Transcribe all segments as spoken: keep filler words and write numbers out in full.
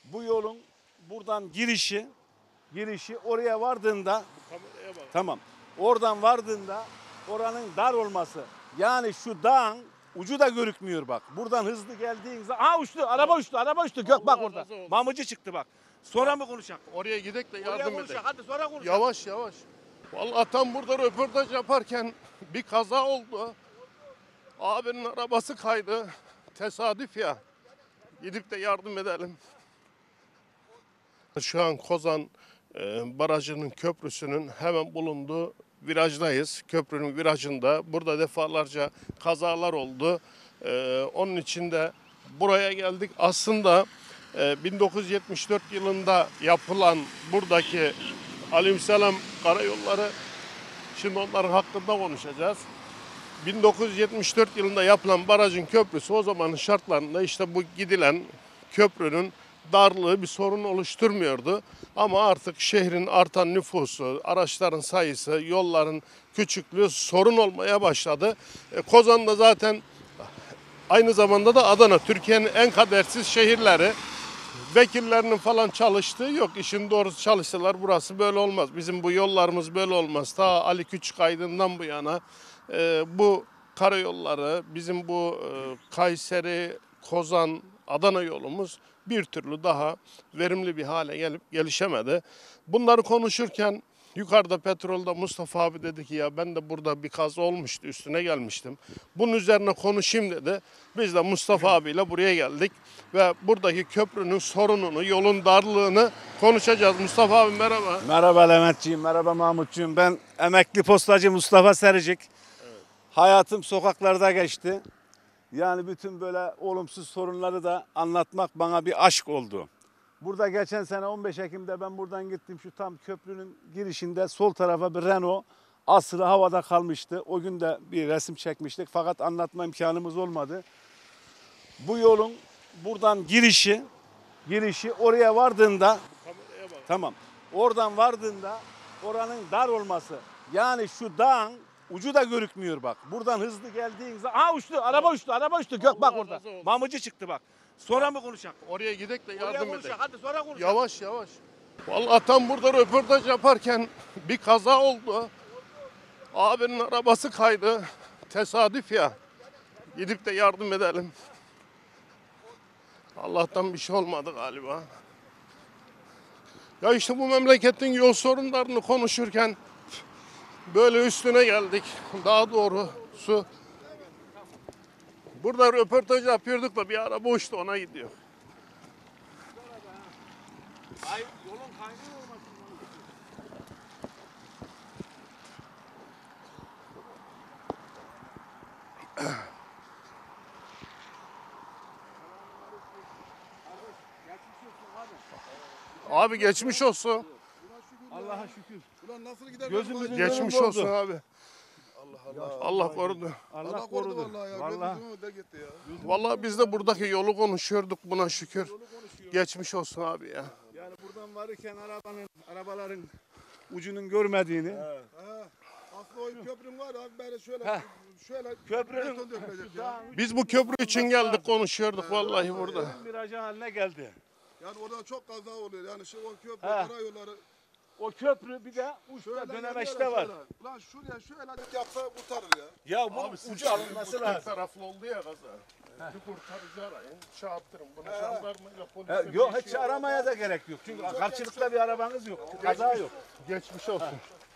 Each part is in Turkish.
Bu yolun buradan girişi, girişi oraya vardığında, tamam, oradan vardığında oranın dar olması. Yani şu dağın ucu da görükmüyor bak. Buradan hızlı geldiğin zaman, aha uçtu, araba uçtu, araba uçtu. Gök bak orada. Mamıcı çıktı bak. Sonra mı konuşacak? Oraya gidek de Oraya yardım konuşacak, edelim. hadi sonra konuşacak. Yavaş yavaş. Vallahi tam burada röportaj yaparken bir kaza oldu. Abinin arabası kaydı. Tesadüf ya. Gidip de yardım edelim. Şu an Kozan e, Barajı'nın köprüsünün hemen bulunduğu virajdayız. Köprünün virajında. Burada defalarca kazalar oldu. E, onun için de buraya geldik. Aslında e, bin dokuz yüz yetmiş dört yılında yapılan buradaki Aleykümselam karayolları, şimdi onların hakkında konuşacağız. bin dokuz yüz yetmiş dört yılında yapılan barajın köprüsü o zamanın şartlarında işte bu gidilen köprünün darlığı bir sorun oluşturmuyordu. Ama artık şehrin artan nüfusu, araçların sayısı, yolların küçüklüğü sorun olmaya başladı. E, Kozan'da zaten aynı zamanda da Adana, Türkiye'nin en kadersiz şehirleri. Vekillerinin falan çalıştığı yok. İşin doğrusu çalışsalar burası böyle olmaz. Bizim bu yollarımız böyle olmaz. Ta Ali Küçükaydın'dan bu yana e, bu karayolları, bizim bu e, Kayseri, Kozan, Adana yolumuz bir türlü daha verimli bir hale gelip gelişemedi. Bunları konuşurken yukarıda petrolde Mustafa abi dedi ki ya ben de burada bir kaza olmuştu, üstüne gelmiştim. Bunun üzerine konuşayım dedi. Biz de Mustafa abiyle buraya geldik ve buradaki köprünün sorununu, yolun darlığını konuşacağız. Mustafa abi merhaba. Merhaba Leventciğim, merhaba Mahmutcuğum. Ben emekli postacı Mustafa Sericik. Evet. Hayatım sokaklarda geçti. Yani bütün böyle olumsuz sorunları da anlatmak bana bir aşk oldu. Burada geçen sene on beş Ekim'de ben buradan gittim. Şu tam köprünün girişinde sol tarafa bir Renault asılı havada kalmıştı. O gün de bir resim çekmiştik fakat anlatma imkanımız olmadı. Bu yolun buradan girişi, girişi oraya vardığında, tamam, oradan vardığında oranın dar olması. Yani şu dağın ucu da görükmüyor bak. Buradan hızlı geldiğin zaman, aha uçtu, araba uçtu, araba uçtu. Gök bak orada. Mamıcı çıktı bak. Sonra mı konuşacak? Oraya gidek de Oraya yardım konuşacak, edelim. hadi sonra konuşacak. Yavaş yavaş. Vallahi tam burada röportaj yaparken bir kaza oldu. Abinin arabası kaydı. Tesadüf ya. Gidip de yardım edelim. Allah'tan bir şey olmadı galiba. Ya işte bu memleketin yol sorunlarını konuşurken böyle üstüne geldik. Daha doğrusu burada röportaj yapıyorduk da bir araba uçtu, ona gidiyor. Ay, yolun kaynıyor olmasın. Abi geçmiş olsun. Allah'a şükür. Ulan nasıl gider? Gözümüzün Geçmiş önünde olsun oldu. abi. Allah Allah. Allah korudu. Allah, Allah korudu. korudu vallahi ya. Vallahi. Vallahi. Gözümü de gitti ya. Vallahi biz de buradaki yolu konuşuyorduk, buna şükür. Geçmiş olsun abi ya. Yani buradan varırken arabanın, arabaların ucunun görmediğini. Ha. Aslında o köprüm var abi, böyle şöyle Heh. şöyle Köprünün beton dökülecek ya. Biz bu köprü için geldik, konuşuyorduk vallahi burada. Virajı haline geldi. Yani orada çok kaza oluyor. Yani şu o köprü, Ha. karayolları O köprü bir de uçta şöyle dönemeçte geliyorlar var. şöyle. Ulan şuraya şöyle yapsa kurtarır ya. Ya bu ucu alınması Bu lazım. tek taraflı oldu ya kaza. Bir kurtarıcı arayın, şey yaptırın. Bunu jandarmayla He, polisin yok bir hiç işi yok. aramaya da gerek yok. Çünkü karşılıklı bir arabanız yok. Kaza yok. Geçmiş olsun.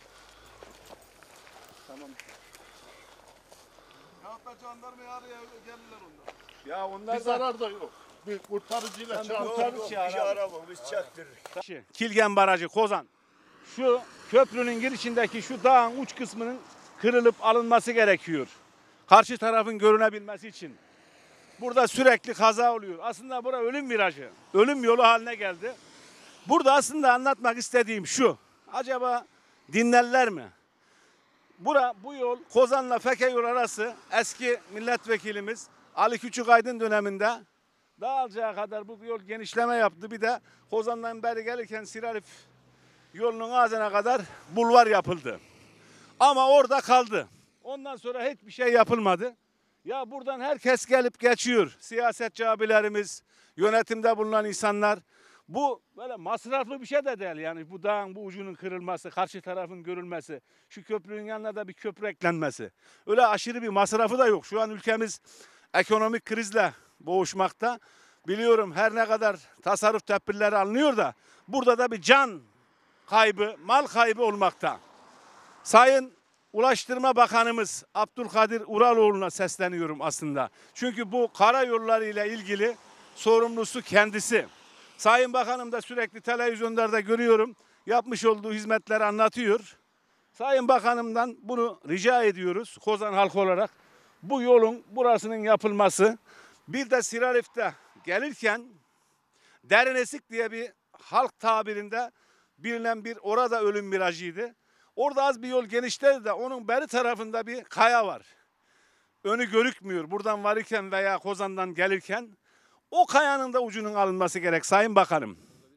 Hatta jandarmayı araya gelirler onlar. Ya Bir onlar da zarar da yok. Bir kurtarıcıyla çağırın. kurtarıcı ya. Kilgen Barajı, Kozan. Şu köprünün girişindeki şu dağın uç kısmının kırılıp alınması gerekiyor. Karşı tarafın görünebilmesi için. Burada sürekli kaza oluyor. Aslında bura ölüm virajı. Ölüm yolu haline geldi. Burada aslında anlatmak istediğim şu. Acaba dinlerler mi? Bura, bu yol Kozan'la Fekeyol arası eski milletvekilimiz Ali Küçükaydın döneminde Dağalca'ya kadar bu yol genişleme yaptı. Bir de Kozan'dan beri gelirken Sirarif yolunun ağzına kadar bulvar yapıldı. Ama orada kaldı. Ondan sonra hiçbir şey yapılmadı. Ya buradan herkes gelip geçiyor. Siyasetçi abilerimiz, yönetimde bulunan insanlar. Bu böyle masraflı bir şey de değil yani bu dağın bu ucunun kırılması, karşı tarafın görülmesi, şu köprünün yanına da bir köprü eklenmesi. Öyle aşırı bir masrafı da yok. Şu an ülkemiz ekonomik krizle boğuşmakta. Biliyorum her ne kadar tasarruf tedbirleri alınıyor da burada da bir can kaybı, mal kaybı olmakta. Sayın Ulaştırma Bakanımız Abdülkadir Uraloğlu'na sesleniyorum aslında. Çünkü bu karayolları ile ilgili sorumlusu kendisi. Sayın Bakanım da sürekli televizyonlarda görüyorum. Yapmış olduğu hizmetleri anlatıyor. Sayın Bakanım'dan bunu rica ediyoruz Kozan halkı olarak. Bu yolun burasının yapılması. Bir de Sirarif'te gelirken Derinesik diye bir halk tabirinde bilinen bir orada ölüm virajıydı. Orada az bir yol genişledi de onun beri tarafında bir kaya var. Önü görükmüyor buradan varırken veya Kozan'dan gelirken. O kayanın da ucunun alınması gerek Sayın Bakanım.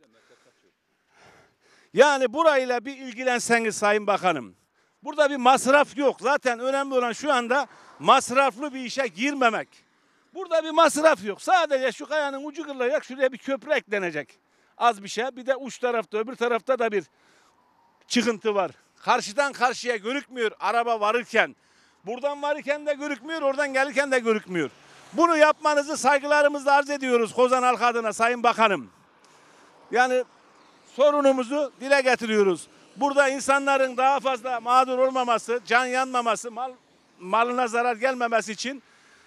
Yani burayla bir ilgilenseniz Sayın Bakanım. Burada bir masraf yok. Zaten önemli olan şu anda masraflı bir işe girmemek. Burada bir masraf yok. Sadece şu kayanın ucu kırılacak. Şuraya bir köprü eklenecek. Az bir şey. Bir de uç tarafta öbür tarafta da bir çıkıntı var. Karşıdan karşıya görükmüyor araba varırken. Buradan varırken de görükmüyor, oradan gelirken de görükmüyor. Bunu yapmanızı saygılarımızla arz ediyoruz Kozan halkı adına Sayın Bakanım. Yani sorunumuzu dile getiriyoruz. Burada insanların daha fazla mağdur olmaması, can yanmaması, mal, malına zarar gelmemesi için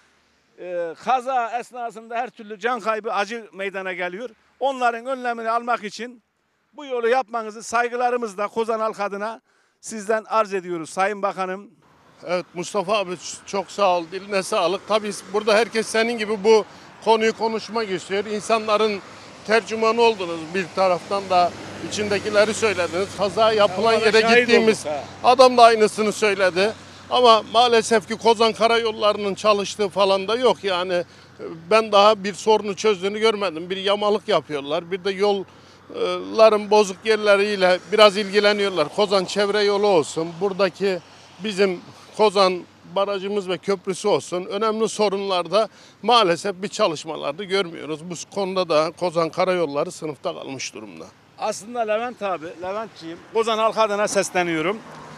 e, kaza esnasında her türlü can kaybı acı meydana geliyor. Onların önlemini almak için bu yolu yapmanızı saygılarımızla Kozan halkı adına sizden arz ediyoruz Sayın Bakanım. Evet Mustafa abi çok sağ ol, diline sağlık. Tabii burada herkes senin gibi bu konuyu konuşmak istiyor. İnsanların tercümanı oldunuz, bir taraftan da içindekileri söylediniz. Kaza yapılan Ya, yere şahit gittiğimiz olduk, adam da aynısını söyledi. Ama maalesef ki Kozan Karayolları'nın çalıştığı falan da yok yani. Ben daha bir sorunu çözdüğünü görmedim. Bir yamalık yapıyorlar, bir de yolların bozuk yerleriyle biraz ilgileniyorlar. Kozan çevre yolu olsun, buradaki bizim Kozan barajımız ve köprüsü olsun. Önemli sorunlarda maalesef bir çalışmalarda görmüyoruz. Bu konuda da Kozan Karayolları sınıfta kalmış durumda. Aslında Levent abi, Leventciğim, Kozan halkı adına sesleniyorum.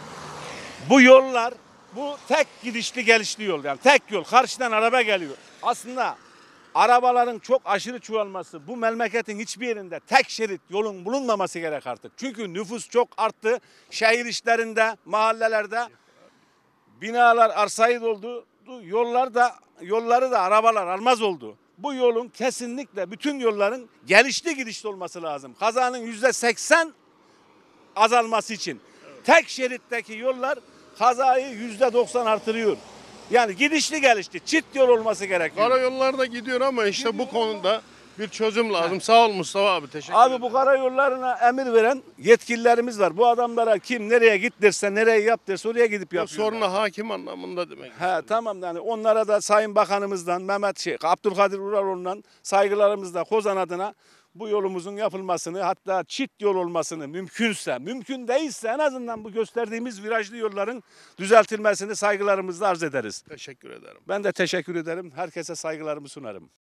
Bu yollar, bu tek gidişli gelişli yol yani tek yol. Karşıdan araba geliyor. Aslında arabaların çok aşırı çoğalması, bu memleketin hiçbir yerinde tek şerit yolun bulunmaması gerek artık. Çünkü nüfus çok arttı. Şehir içlerinde, mahallelerde binalar arsayı doldu. Yollar da, yolları da arabalar almaz oldu. Bu yolun kesinlikle bütün yolların gelişli gidişli olması lazım. Kazanın yüzde seksen azalması için. Tek şeritteki yollar kazayı yüzde doksan artırıyor. Yani gidişli gelişli çift yol olması gerekiyor. Karayollar da gidiyor ama işte bu konuda bir çözüm lazım. Sağ ol Mustafa abi, teşekkür ederim. Abi bu karayollarına emir veren yetkililerimiz var. Bu adamlara kim nereye git derse, nereye yap derse oraya gidip yapıyorlar. Soruna hakim anlamında demek. He, tamam yani onlara da Sayın Bakanımızdan Mehmet şey, Abdülkadir Uraloğlu'ndan saygılarımızla Kozan adına bu yolumuzun yapılmasını, hatta çift yol olmasını mümkünse, mümkün değilse en azından bu gösterdiğimiz virajlı yolların düzeltilmesini saygılarımızla arz ederiz. Teşekkür ederim. Ben de teşekkür ederim. Herkese saygılarımı sunarım.